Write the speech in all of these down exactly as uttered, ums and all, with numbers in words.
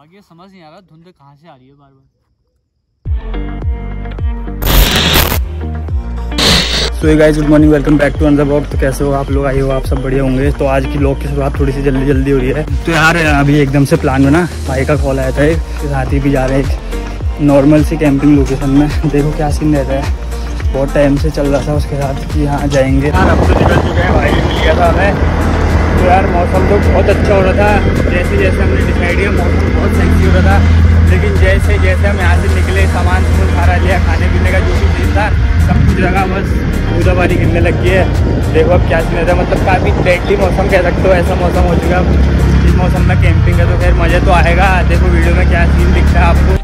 बाकी ये समझ नहीं आ रहा धुंध कहाँ से आ रही है बार बार। So guys, good morning, welcome back to another blog. तो कैसे हो आप लोग? आई हो आप सब बढ़िया होंगे। तो आज की ब्लॉग की शुरुआत थोड़ी सी जल्दी जल्दी हो रही है। तो यार अभी एकदम से प्लान बना, भाई का कॉल आया था, एक साथ ही भी जा रहे हैं एक नॉर्मल सी कैंपिंग लोकेशन में। देखो क्या सीन रहता है। बहुत टाइम से चल रहा था उसके साथ कि यहाँ जाएंगे यार। अब तो निकल चुके हैं, भाई भी मिल गया था हमें। तो यार मौसम तो बहुत अच्छा हो रहा था, जैसे जैसे हमने डिसाइड किया मौसम बहुत सेक्सी हो रहा था। लेकिन जैसे जैसे हम यहाँ से निकले, सामान सामान सारा लिया, खाने पीने का जो भी चीज़ था सब कुछ जगह बस बूंदाबांदी गिरने लगी है। देखो अब क्या सीन है, मतलब काफ़ी डेडली मौसम कह सकते हो, ऐसा मौसम हो चुका है। इस मौसम में कैंपिंग का तो खैर मज़ा तो आएगा। देखो वीडियो में क्या सीन दिखता है आपको।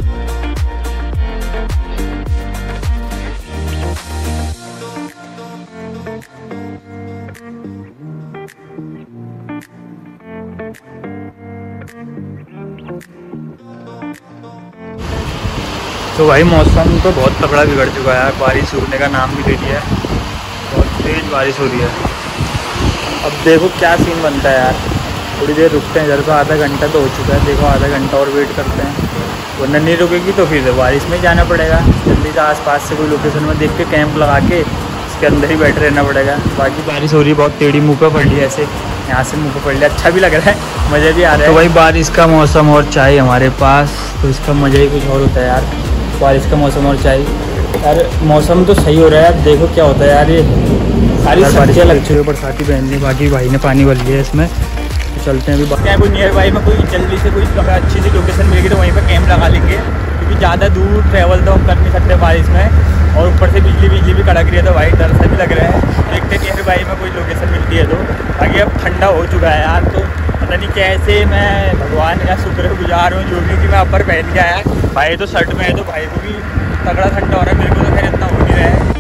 तो भाई मौसम तो बहुत तगड़ा बिगड़ चुका है, बारिश रुकने का नाम भी ले लिया है, बहुत तेज़ बारिश हो रही है। अब देखो क्या सीन बनता है यार। थोड़ी देर रुकते हैं, इधर तो आधा घंटा तो हो चुका है। देखो आधा घंटा और वेट करते हैं, वरना नहीं रुकेगी तो फिर बारिश में ही जाना पड़ेगा। जल्दी से आसपास से कोई लोकेशन में देख के कैंप लगा के इसके अंदर ही बैठे रहना पड़ेगा। बाकी बारिश हो रही है बहुत टेढ़ी, मुँह पे पड़ रही है, ऐसे यहाँ से मुँह पे पड़ रही है। अच्छा भी लग रहा है, मज़ा भी आ रहा है। तो भाई बारिश का मौसम और चाय हमारे पास, तो इसका मज़ा ही कुछ और होता है यार। बारिश का मौसम और चाय यार। मौसम तो सही हो रहा है, अब देखो क्या होता है यार। ये सारी सब्जियाँ लग चुकी है, बरसाती पहन ली। बाकी भाई ने पानी भर लिया है इसमें, तो चलते हैं अभी। क्या कोई नियर बाई में कोई जल्दी से कोई अच्छी सी लोकेशन मिलेगी तो वहीं पर कैंप लगा लेंगे, क्योंकि ज़्यादा दूर ट्रैवल तो हम कर नहीं सकते बारिश में। और ऊपर से बिजली बिजली भी कड़क रही है, तो भाई डर सा भी लग रहा है। देखते हैं नियर बाई में कोई लोकेशन मिलती है तो। बाकी अब ठंडा हो चुका है यार, तो पता नहीं कैसे मैं भगवान का शुक्र गुजार हूँ जो भी कि मैं अपर पहन के आया। भाई तो शर्ट में है, तो भाई को भी तगड़ा ठंडा हो रहा है, मेरे को तो खैर इतना हो नहीं रहा है।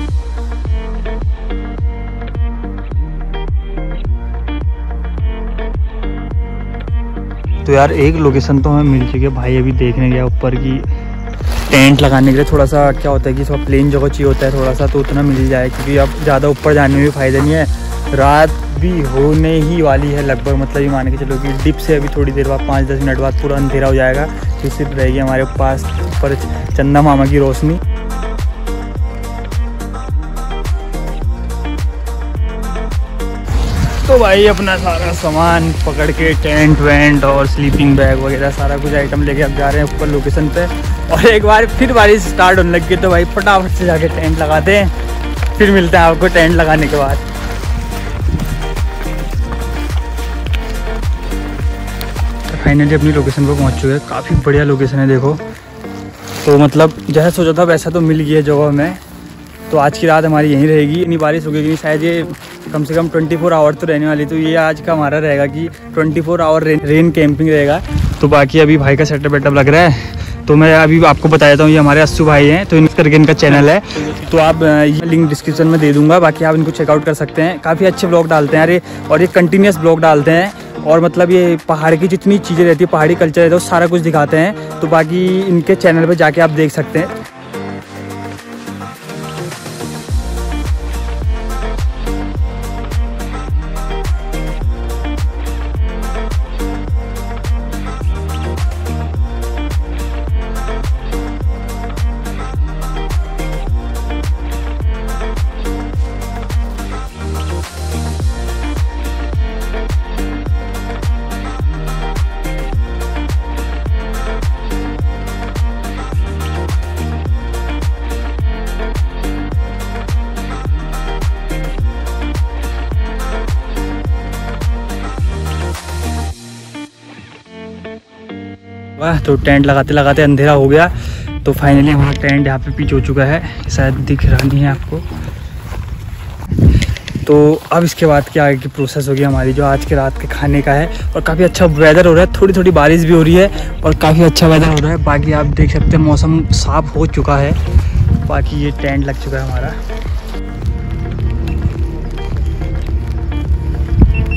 तो यार एक लोकेशन तो हमें मिल चुकी है, भाई अभी देखने गया ऊपर की टेंट लगाने के लिए। थोड़ा सा क्या होता है कि थोड़ा प्लेन जगह चाहिए होता है थोड़ा सा, तो उतना मिल जाए, क्योंकि अब ज़्यादा ऊपर जाने में भी फ़ायदा नहीं है। रात भी होने ही वाली है लगभग, मतलब ये मान के चलो कि डिप से अभी थोड़ी देर बाद पाँच दस मिनट बाद पूरा अंधेरा हो जाएगा। फिर सिर्फ रहेगी हमारे पास ऊपर चंदा मामा की रोशनी। तो भाई अपना सारा सामान पकड़ के टेंट वेंट और स्लीपिंग बैग वगैरह सारा कुछ आइटम लेके अब जा रहे हैं ऊपर लोकेशन पे। और एक बार फिर बारिश स्टार्ट होने लग गई, तो भाई फटाफट से जाके टेंट लगाते हैं, फिर मिलते हैं आपको टेंट लगाने के बाद। फाइनली अपनी लोकेशन पर पहुंच चुके हैं, काफ़ी बढ़िया लोकेशन है देखो। तो मतलब जैसा सोचा था वैसा तो मिल गया जगह में। तो आज की रात हमारी यहीं रहेगी, इतनी बारिश हो गई शायद ये कम से कम चौबीस आवर तो रहने वाली। तो ये आज का हमारा रहेगा कि चौबीस आवर रेन, रेन कैंपिंग रहेगा। तो बाकी अभी भाई का सेटअप वेटअप लग रहा है, तो मैं अभी आपको बता देता हूँ। ये हमारे अस्सू भाई हैं, तो इन करके इनका चैनल है, तो आप ये लिंक डिस्क्रिप्शन में दे दूंगा। बाकी आप इनको चेकआउट कर सकते हैं, काफ़ी अच्छे ब्लॉग डालते हैं यार, और ये कंटिन्यूस ब्लॉग डालते हैं। और मतलब ये पहाड़ की जितनी चीज़ें रहती है, पहाड़ी कल्चर रहता है, वो सारा कुछ दिखाते हैं। तो बाकी इनके चैनल पर जाके आप देख सकते हैं। वाह, तो टेंट लगाते लगाते अंधेरा हो गया। तो फाइनली हमारा टेंट यहाँ पे पिच हो चुका है, शायद दिख रहा नहीं है आपको। तो अब इसके बाद क्या आगे की प्रोसेस होगी हमारी, जो आज के रात के खाने का है। और काफ़ी अच्छा वेदर हो रहा है, थोड़ी थोड़ी बारिश भी हो रही है और काफ़ी अच्छा वेदर हो रहा है। बाकी आप देख सकते हैं मौसम साफ हो चुका है। बाकी ये टेंट लग चुका है हमारा।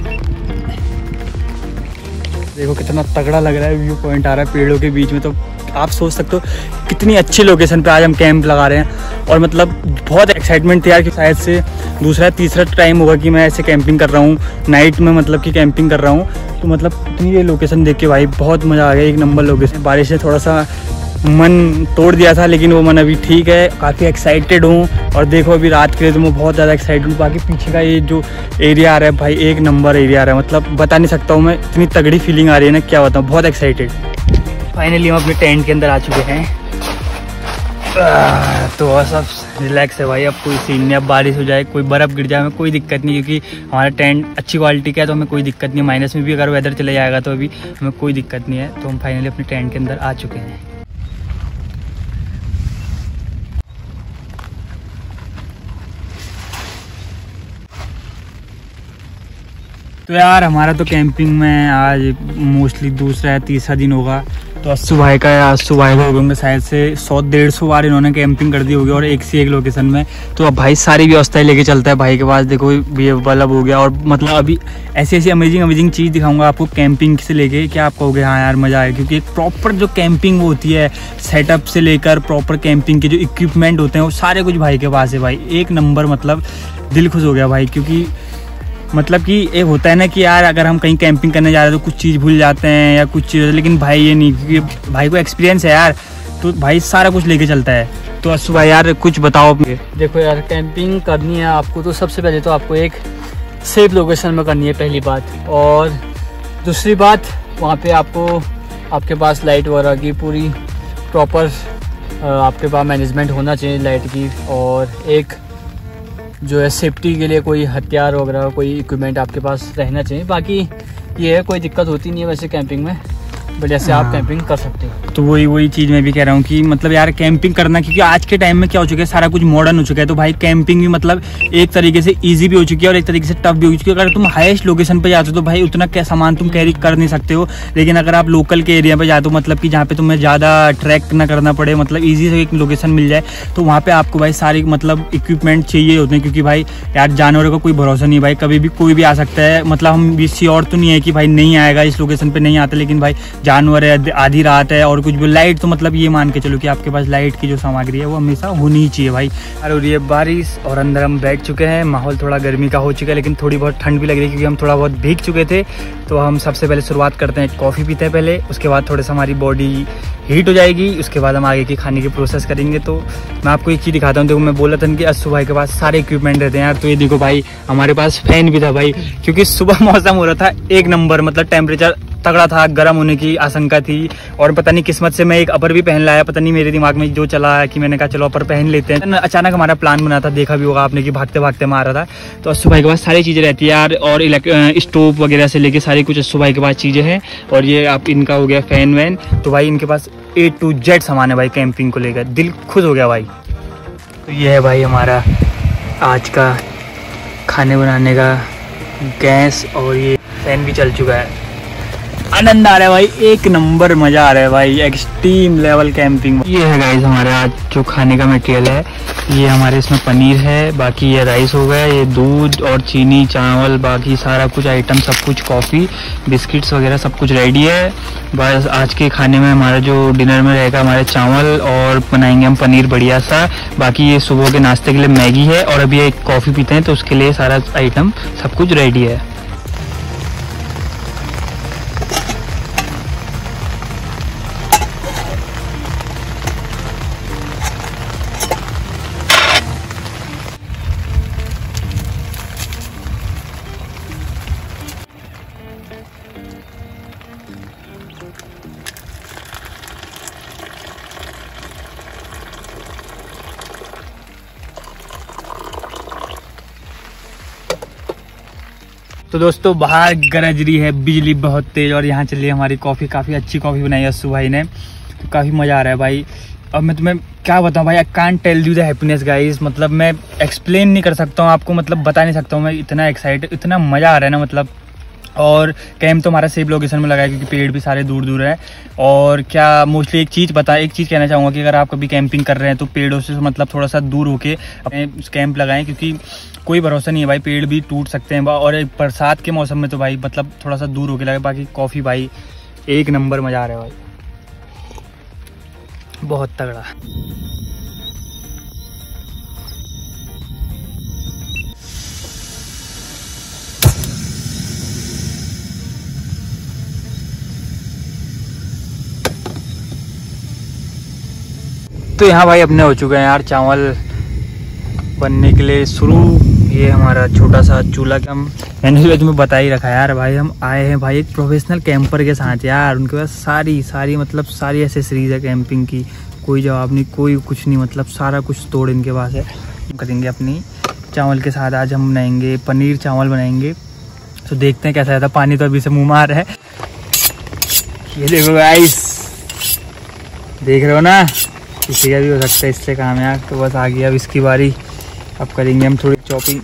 देखो कितना तगड़ा लग रहा है, व्यू पॉइंट आ रहा है पेड़ों के बीच में, तो आप सोच सकते हो कितनी अच्छी लोकेशन पे आज हम कैंप लगा रहे हैं। और मतलब बहुत एक्साइटमेंट थी यार कि शायद से दूसरा तीसरा टाइम होगा कि मैं ऐसे कैंपिंग कर रहा हूँ, नाइट में मतलब कि कैंपिंग कर रहा हूँ। तो मतलब इतनी ये लोकेशन देख के भाई बहुत मज़ा आ गया, एक नंबर लोकेशन। बारिश ने थोड़ा सा मन तोड़ दिया था लेकिन वो मन अभी ठीक है, काफ़ी एक्साइटेड हूँ। और देखो अभी रात के लिए तो मैं बहुत ज़्यादा एक्साइटेड हूँ। बाकी पीछे का ये जो एरिया आ रहा है भाई एक नंबर एरिया आ रहा है, मतलब बता नहीं सकता हूँ मैं, इतनी तगड़ी फीलिंग आ रही है ना क्या बताऊँ, बहुत एक्साइटेड। फाइनली हम अपने टेंट के अंदर आ चुके हैं। आ, तो सब रिलैक्स है भाई, अब कोई सीन नहीं, अब बारिश हो जाए कोई बर्फ़ गिर जाए हमें कोई दिक्कत नहीं, क्योंकि हमारा टेंट अच्छी क्वालिटी का है तो हमें कोई दिक्कत नहीं है। माइनस में भी अगर वेदर चले जाएगा तो अभी हमें कोई दिक्कत नहीं है। तो हम फाइनली अपने टेंट के अंदर आ चुके हैं। तो यार हमारा तो कैंपिंग में आज मोस्टली दूसरा या तीसरा दिन होगा। तो अस्सू भाई का या अस्सू भाई को होंगे शायद से सौ डेढ़ सौ बार इन्होंने कैंपिंग कर दी होगी और एक से एक लोकेशन में। तो अब भाई सारी व्यवस्थाएं लेके चलता है भाई के पास। देखो ये बल्ब हो गया और मतलब अभी ऐसी ऐसी अमेजिंग अमेजिंग चीज़ दिखाऊंगा आपको कैंपिंग से लेके कि आप कहोगे हाँ यार मज़ा आए, क्योंकि एक प्रॉपर जो कैंपिंग होती है सेटअप से लेकर प्रॉपर कैंपिंग के जो इक्विपमेंट होते हैं वो सारे कुछ भाई के पास है भाई, एक नंबर। मतलब दिल खुश हो गया भाई, क्योंकि मतलब कि एक होता है ना कि यार अगर हम कहीं कैंपिंग करने जा रहे हैं तो कुछ चीज़ भूल जाते हैं या कुछ चीज़, लेकिन भाई ये नहीं, क्योंकि भाई को एक्सपीरियंस है यार, तो भाई सारा कुछ लेके चलता है। तो अस्सू भाई यार कुछ बताओ। देखो यार कैंपिंग करनी है आपको तो सबसे पहले तो आपको एक सेफ लोकेशन में करनी है पहली बात, और दूसरी बात वहाँ पे आपको आपके पास लाइट वगैरह की पूरी प्रॉपर आपके पास मैनेजमेंट होना चाहिए लाइट की, और एक जो है सेफ्टी के लिए कोई हथियार वगैरह कोई इक्विपमेंट आपके पास रहना चाहिए। बाकी ये है कोई दिक्कत होती नहीं है वैसे कैंपिंग में, बट जैसे आप कैंपिंग कर सकते हो। तो वही वही चीज़ मैं भी कह रहा हूँ कि मतलब यार कैंपिंग करना, क्योंकि आज के टाइम में क्या हो चुका है सारा कुछ मॉडर्न हो चुका है। तो भाई कैंपिंग भी मतलब एक तरीके से इजी भी हो चुकी है और एक तरीके से टफ भी हो चुकी है। अगर तुम हाईएस्ट लोकेशन पे जाते हो तो भाई उतना क्या सामान तुम कैरी कर नहीं सकते हो, लेकिन अगर आप लोकल के एरिया पे जाते हो मतलब कि जहाँ पे तुम्हें ज़्यादा ट्रैक ना करना पड़े, मतलब ईजी से एक लोकेशन मिल जाए, तो वहाँ पे आपको भाई सारी मतलब इक्विपमेंट चाहिए होते हैं। क्योंकि भाई यार जानवरों का कोई भरोसा नहीं भाई, कभी भी कोई भी आ सकता है। मतलब हम भी श्योर तो नहीं है कि भाई नहीं आएगा इस लोकेशन पे नहीं आता, लेकिन भाई जानवर है, आधी रात है और कुछ भी लाइट, तो मतलब ये मान के चलो कि आपके पास लाइट की जो सामग्री है वो हमेशा होनी ही चाहिए भाई। और ये बारिश और अंदर हम बैठ चुके हैं, माहौल थोड़ा गर्मी का हो चुका है लेकिन थोड़ी बहुत ठंड भी लग रही है क्योंकि हम थोड़ा बहुत भीग चुके थे। तो हम सबसे पहले शुरुआत करते हैं, कॉफ़ी पीते हैं पहले, उसके बाद थोड़ा सा हमारी बॉडी हीट हो जाएगी, उसके बाद हम आगे की खाने की प्रोसेस करेंगे। तो मैं आपको एक चीज़ दिखाता हूँ। देखो मैं बोला था कि अस्सू भाई के पास सारे इक्विपमेंट रहते हैं यार, तो ये देखो भाई हमारे पास फैन भी था भाई, क्योंकि सुबह मौसम हो रहा था एक नंबर, मतलब टेम्परेचर तगड़ा था, गर्म होने की आशंका थी। और पता नहीं किस्मत से मैं एक अपर भी पहन लाया, पता नहीं मेरे दिमाग में जो चला है कि मैंने कहा चलो अपर पहन लेते हैं। अचानक हमारा प्लान बना था, देखा भी होगा आपने कि भागते भागते में आ रहा था। तो अस्सू भाई के पास सारी चीज़ें रहती है यार, और स्टोव वगैरह से लेके सारी कुछ अस्सू भाई के पास चीज़ें हैं। और ये आप इनका हो गया फैन वैन, तो भाई इनके पास ए टू जेड सामान है भाई कैंपिंग को लेकर, दिल खुश हो गया भाई। तो ये है भाई हमारा आज का खाने बनाने का गैस, और ये फैन भी चल चुका है। आनंद आ रहा है भाई, एक नंबर मज़ा आ रहा है भाई, एक्सट्रीम लेवल कैंपिंग। ये है गाइस हमारे आज जो खाने का मटेरियल है, ये हमारे इसमें पनीर है, बाकी ये राइस हो गया, ये दूध और चीनी चावल, बाकी सारा कुछ आइटम सब कुछ, कॉफ़ी बिस्किट्स वगैरह सब कुछ रेडी है। बस आज के खाने में हमारा जो डिनर में रहेगा हमारे चावल, और बनाएंगे हम पनीर बढ़िया सा। बाकी ये सुबह के नाश्ते के लिए मैगी है, और अभी एक कॉफ़ी पीते हैं तो उसके लिए सारा आइटम सब कुछ रेडी है। तो दोस्तों बाहर गरज रही है बिजली बहुत तेज, और यहाँ चलिए हमारी कॉफ़ी, काफ़ी अच्छी कॉफ़ी बनाई है अस्सू भाई ने, तो काफ़ी मज़ा आ रहा है भाई। अब मैं तुम्हें क्या बताऊँ भाई, I can't tell you the happiness guys, मतलब मैं एक्सप्लेन नहीं कर सकता हूँ आपको, मतलब बता नहीं सकता हूँ मैं, इतना एक्साइटेड, इतना मज़ा आ रहा है ना मतलब। और कैंप तो हमारा सेफ लोकेशन में लगा है क्योंकि पेड़ भी सारे दूर दूर है। और क्या मोस्टली एक चीज़ बता एक चीज़ कहना चाहूँगा कि अगर आप कभी कैंपिंग कर रहे हैं तो पेड़ों से मतलब थोड़ा सा दूर होके अपने कैंप लगाएं, क्योंकि कोई भरोसा नहीं है भाई, पेड़ भी टूट सकते हैं। और बरसात के मौसम में तो भाई मतलब थोड़ा सा दूर होके लगे। बाकी कॉफ़ी भाई एक नंबर मज़ा आ रहा है भाई। बहुत तगड़ा। तो यहाँ भाई अपने हो चुके हैं यार चावल बनने के लिए शुरू। ये हमारा छोटा सा चूल्हा का हम मैंने तुम्हें बता ही रखा है यार भाई, हम आए हैं भाई एक प्रोफेशनल कैंपर के साथ यार। उनके पास सारी सारी मतलब सारी एसेसरीज है कैंपिंग की, कोई जवाब नहीं, कोई कुछ नहीं, मतलब सारा कुछ तोड़ इनके पास है। हम करेंगे अपनी चावल के साथ आज हम बनाएंगे पनीर चावल बनाएंगे। तो देखते हैं कैसा रहता। पानी तो अभी से मुँह में आ रहा है। ये देखो गाइस, देख रहे हो ना, किसी का भी हो सकता है इससे काम यार। तो बस आ गया अब इसकी बारी। अब करेंगे हम थोड़ी चॉपिंग।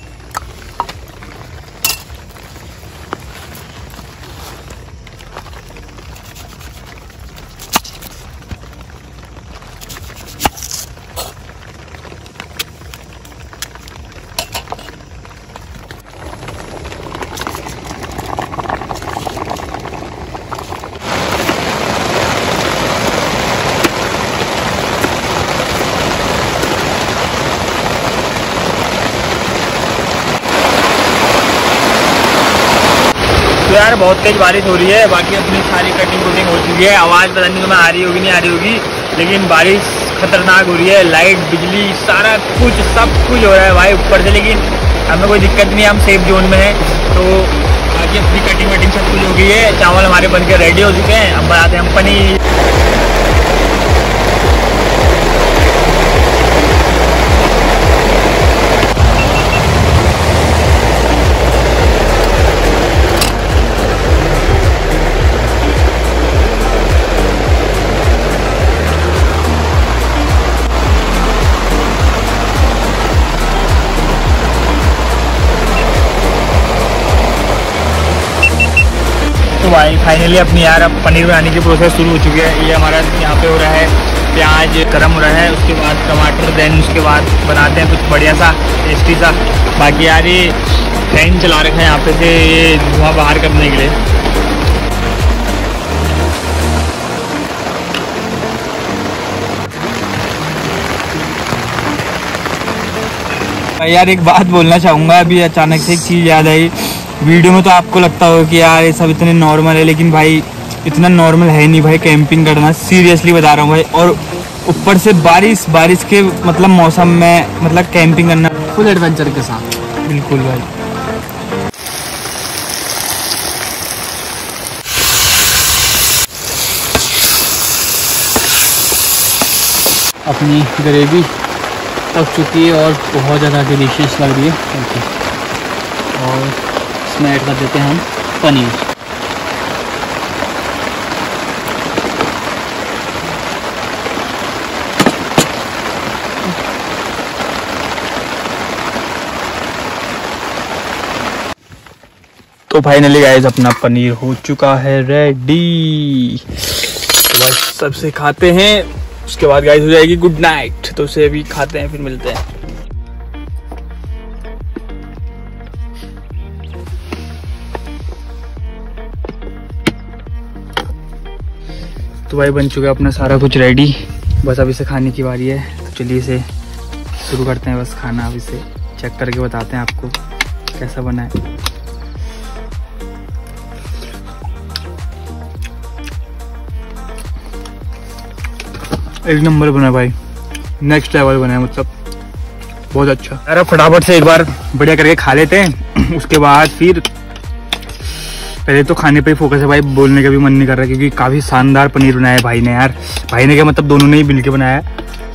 तो यार बहुत तेज बारिश हो रही है। बाकी अपनी सारी कटिंग वटिंग हो चुकी है। आवाज़ पता नहीं तुम्हें आ रही होगी नहीं आ रही होगी, लेकिन बारिश खतरनाक हो रही है। लाइट बिजली सारा कुछ सब कुछ हो रहा है भाई ऊपर से, लेकिन हमें कोई दिक्कत नहीं है, हम सेफ जोन में हैं। तो बाकी अपनी कटिंग वटिंग सब कुछ हो गई है। चावल हमारे बन के रेडी हो चुके हैं। अब बनाते हैं हम पनीर। तो भाई फाइनली अपनी यार अब पनीर बनाने की प्रोसेस शुरू हो चुकी है। ये हमारा यहाँ पे हो रहा है, प्याज गरम हो रहा है, उसके बाद टमाटर, देन उसके बाद बनाते हैं कुछ बढ़िया सा टेस्टी सा। बाकी यार ये फैन चला रखा है यहाँ पे से ये धुआं बाहर करने के लिए। भाई यार एक बात बोलना चाहूँगा, अभी अचानक से एक चीज़ याद आई। वीडियो में तो आपको लगता होगा कि यार ये सब इतने नॉर्मल है, लेकिन भाई इतना नॉर्मल है नहीं भाई कैंपिंग करना। सीरियसली बता रहा हूँ भाई। और ऊपर से बारिश बारिश के मतलब मौसम में मतलब कैंपिंग करना फुल एडवेंचर के साथ। बिल्कुल भाई। अपनी ग्रेवी पक चुकी है और बहुत ज़्यादा डिलीशियस लग रही है। ओके, और इसमें ऐड कर देते हैं हम पनीर। तो फाइनली गाइस अपना पनीर हो चुका है रेडी। तो बस सबसे खाते हैं, उसके बाद गाइस हो जाएगी गुड नाइट। तो उसे अभी खाते हैं, फिर मिलते हैं। तो भाई बन चुका है अपना सारा कुछ रेडी, बस अब इसे खाने की बारी है। तो चलिए इसे शुरू करते हैं बस खाना। अब इसे चेक करके बताते हैं आपको कैसा बना है। एक नंबर बना भाई, नेक्स्ट लेवल बना है, मतलब बहुत अच्छा यार। फटाफट से एक बार बढ़िया करके खा लेते हैं, उसके बाद फिर पहले तो खाने पे ही फोकस है भाई। बोलने का भी मन नहीं कर रहा क्योंकि काफी शानदार पनीर बनाया है भाई ने यार। भाई ने क्या मतलब दोनों ने ही मिलके बनाया है।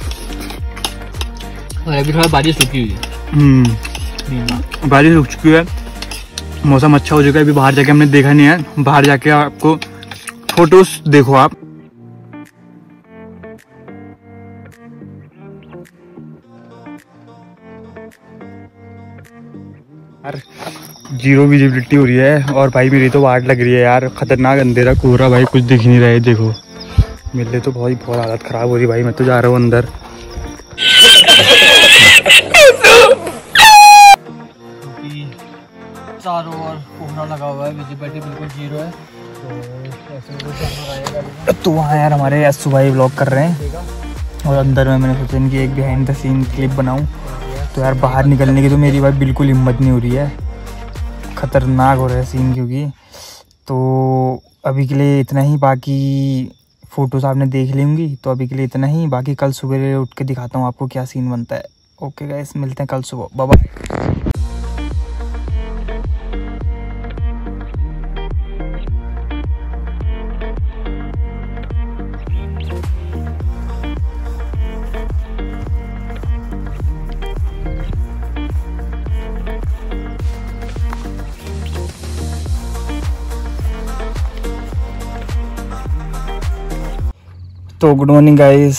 और अभी थोड़ा बारिश रुकी हुई है। हम्म बारिश रुक चुकी है, मौसम अच्छा हो चुका है। अभी बाहर जाके हमने देखा नहीं है, बाहर जाके आपको फोटोज देखो आप। यार जीरो विजिबिलिटी हो रही है और भाई मेरी तो वाट लग रही है यार। खतरनाक अंधेरा कोहरा भाई, कुछ दिख नहीं रहा है। देखो मेरे लिए तो बहुत ही बहुत हालत खराब हो रही है भाई। मैं तो जा रहा हूँ अंदर। चारों ओर कोहरा लगा हुआ है, विजिबिलिटी बिल्कुल जीरो है। तो ऐसे में जानवर आएगा। तो वहाँ यार हमारे यस भाई व्लॉग कर रहे हैं। और अंदर में मैंने सोचा इनकी एक बिहाइंड द सीन क्लिप बनाऊँ। तो यार बाहर निकलने की तो मेरी भाई बिल्कुल हिम्मत नहीं हो रही है, ख़तरनाक हो रहा है सीन क्योंकि। तो अभी के लिए इतना ही, बाकी फ़ोटोज़ आपने देख ली होंगी, तो अभी के लिए इतना ही। बाकी कल सुबह उठ के दिखाता हूँ आपको क्या सीन बनता है। ओके गाइस, मिलते हैं कल सुबह, बाय बाय। तो गुड मॉर्निंग गाइस।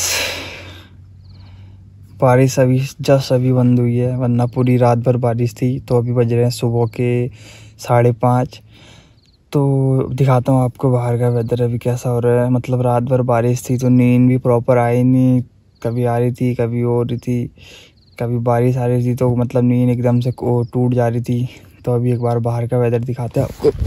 बारिश अभी जस्ट अभी बंद हुई है, वरना पूरी रात भर बारिश थी। तो अभी बज रहे हैं सुबह के साढ़े पाँच। तो दिखाता हूँ आपको बाहर का वेदर अभी कैसा हो रहा है। मतलब रात भर बारिश थी तो नींद भी प्रॉपर आई नहीं, कभी आ रही थी कभी हो रही थी, कभी बारिश आ रही थी, तो मतलब नींद एकदम से टूट जा रही थी। तो अभी एक बार बाहर का वेदर दिखाते हैं आपको।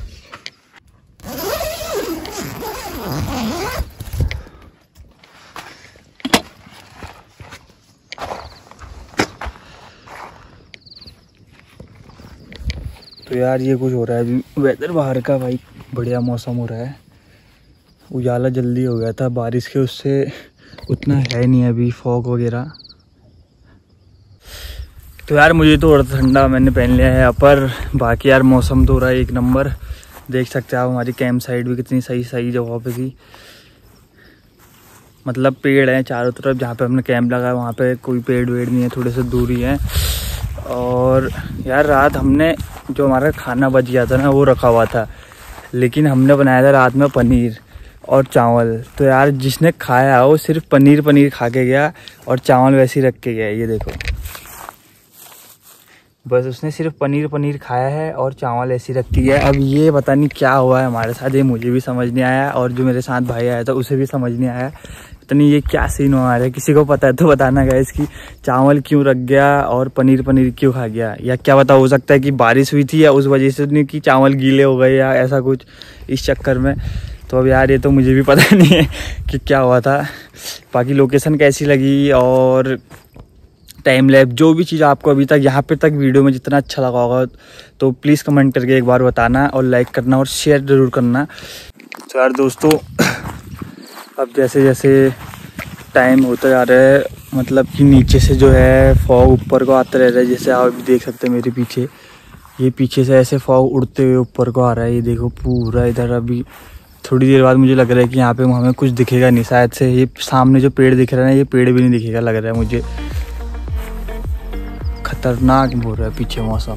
तो यार ये कुछ हो रहा है अभी वेदर बाहर का, भाई बढ़िया मौसम हो रहा है। उजाला जल्दी हो गया था बारिश के, उससे उतना है नहीं अभी फॉग वगैरह। तो यार मुझे तो और ठंडा मैंने पहन लिया है अपर। बाकी यार मौसम तो हो रहा है एक नंबर। देख सकते हैं आप हमारी कैंप साइड भी कितनी सही सही जगह पे थी। मतलब पेड़ हैं चारों तरफ, जहाँ पे हमने कैंप लगाया वहाँ पे कोई पेड़ वेड़ नहीं है, थोड़े से दूरी है। और यार रात हमने जो हमारा खाना बच गया था ना वो रखा हुआ था, लेकिन हमने बनाया था रात में पनीर और चावल। तो यार जिसने खाया वो सिर्फ पनीर पनीर खा के गया और चावल वैसे ही रख के गया। ये देखो, बस उसने सिर्फ पनीर पनीर खाया है और चावल ऐसे ही रख के गया। अब ये पता नहीं क्या हुआ है हमारे साथ, ये मुझे भी समझ नहीं आया और जो मेरे साथ भाई आया था उसे भी समझ नहीं आया। पता नहीं ये क्या सीन हुआ है, किसी को पता है तो बताना गाइस कि चावल क्यों रख गया और पनीर पनीर क्यों खा गया, या क्या पता हो सकता है कि बारिश हुई थी या उस वजह से नहीं कि चावल गीले हो गए या ऐसा कुछ इस चक्कर में। तो अब यार ये तो मुझे भी पता नहीं है कि क्या हुआ था। बाकी लोकेशन कैसी लगी और टाइम लैप जो भी चीज़ आपको अभी तक यहाँ पे तक वीडियो में जितना अच्छा लगा होगा तो प्लीज़ कमेंट करके एक बार बताना और लाइक करना और शेयर ज़रूर करना। तो यार दोस्तों अब जैसे जैसे टाइम होता जा रहा है, मतलब कि नीचे से जो है फॉग ऊपर को आता रह रहा है। जैसे आप अभी देख सकते हैं मेरे पीछे, ये पीछे से ऐसे फॉग उड़ते हुए ऊपर को आ रहा है। ये देखो पूरा इधर। अभी थोड़ी देर बाद मुझे लग रहा है कि यहाँ पे हमें कुछ दिखेगा नहीं शायद से। ये सामने जो पेड़ दिख रहा है ना, ये पेड़ भी नहीं दिखेगा लग रहा है मुझे। खतरनाक हो रहा है पीछे मौसम।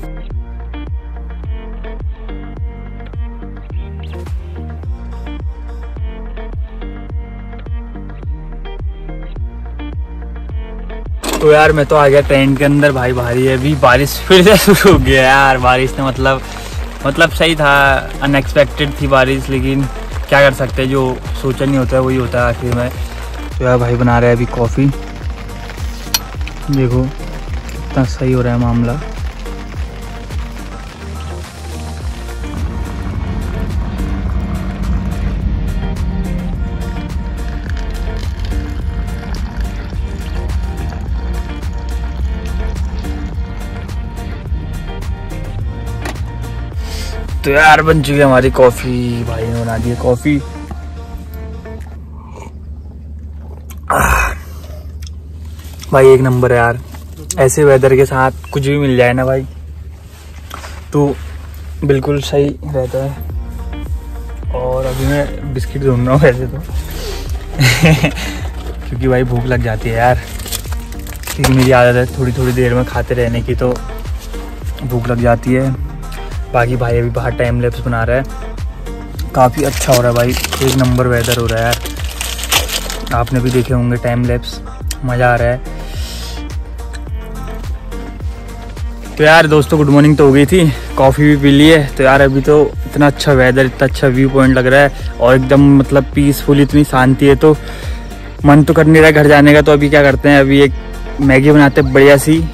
तो यार मैं तो आ गया टेंट के अंदर, भाई भारी है। अभी बारिश फिर से शुरू हो गया यार। बारिश ने मतलब मतलब सही था, अनएक्सपेक्टेड थी बारिश, लेकिन क्या कर सकते हैं, जो सोचा नहीं होता है वही होता है आखिर में। तो यार भाई बना रहा है अभी कॉफ़ी, देखो कितना सही हो रहा है मामला। तो यार बन चुकी है हमारी कॉफ़ी, भाई ने बना दी है कॉफ़ी। भाई एक नंबर है यार। ऐसे वेदर के साथ कुछ भी मिल जाए ना भाई तो बिल्कुल सही रहता है। और अभी मैं बिस्किट ढूंढ रहा हूँ वैसे तो क्योंकि भाई भूख लग जाती है यार, क्योंकि मेरी आदत है थोड़ी थोड़ी देर में खाते रहने की, तो भूख लग जाती है। बाकी भाई अभी बाहर टाइम लैप्स बना रहा है, काफ़ी अच्छा हो रहा है भाई, एक नंबर वेदर हो रहा है यार। आपने भी देखे होंगे टाइम लैप्स, मज़ा आ रहा है। तो यार दोस्तों गुड मॉर्निंग तो हो गई थी, कॉफ़ी भी पी ली है। तो यार अभी तो इतना अच्छा वेदर, इतना अच्छा व्यू पॉइंट लग रहा है और एकदम मतलब पीसफुल, इतनी शांति है। तो मन तो कर नहीं रहा घर जाने का। तो अभी क्या करते हैं, अभी एक मैगी बनाते हैं बढ़िया सी।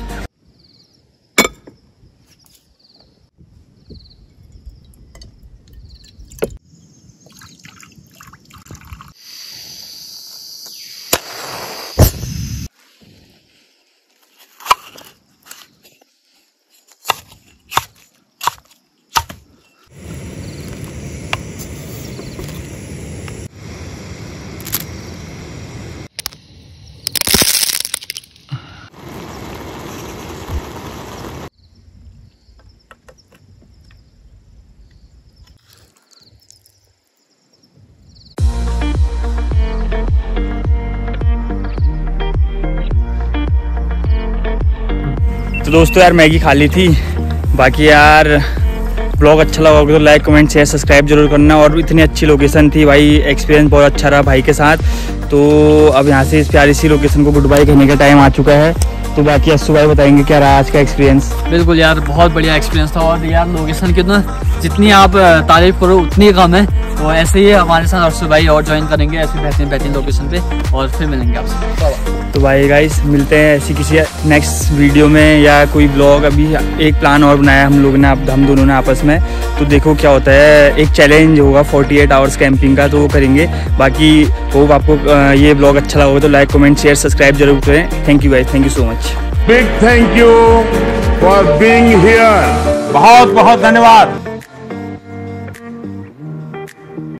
तो दोस्तों यार मैगी खा ली थी। बाकी यार ब्लॉग अच्छा लगा होगा तो लाइक कमेंट शेयर सब्सक्राइब जरूर करना। और इतनी अच्छी लोकेशन थी भाई, एक्सपीरियंस बहुत अच्छा रहा भाई के साथ। तो अब यहाँ से इस प्यारी सी लोकेशन को गुड बाय कहने का टाइम आ चुका है। तो बाकी अस्सू भाई बताएंगे क्या रहा आज का एक्सपीरियंस। बिल्कुल यार बहुत बढ़िया एक्सपीरियंस था। और यार लोकेशन की ना जितनी आप तारीफ करो उतनी कम है। तो ऐसे ही हमारे साथ अस्सू भाई और ज्वाइन करेंगे ऐसी बेहतरीन बेहतरीन लोकेशन पे, और फिर मिलेंगे आपसे। तो भाई गाइस मिलते हैं ऐसी किसी नेक्स्ट वीडियो में या कोई ब्लॉग। अभी एक प्लान और बनाया हम लोग ने, हम दोनों ने आपस में। तो देखो क्या होता है, एक चैलेंज होगा अड़तालीस आवर्स कैंपिंग का, तो वो करेंगे। बाकी होप आपको ये ब्लॉग अच्छा लगा तो लाइक कमेंट शेयर सब्सक्राइब जरूर करें। Thank you guys, thank you so much. Big thank you for being here. बहुत बहुत धन्यवाद।